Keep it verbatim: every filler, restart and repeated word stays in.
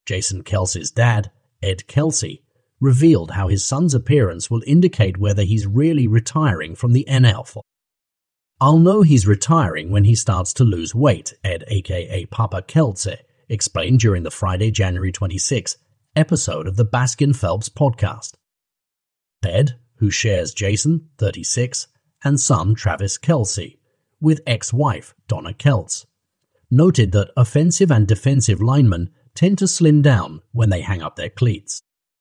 Jason Kelce's dad, Ed Kelce, revealed how his son's appearance will indicate whether he's really retiring from the N F L. "I'll know he's retiring when he starts to lose weight," Ed aka Papa Kelce explained during the Friday, January twenty-sixth episode of the Baskin Phelps podcast. Ed, who shares Jason, thirty-six, and son Travis Kelce, with ex-wife Donna Kelce, noted that offensive and defensive linemen tend to slim down when they hang up their cleats.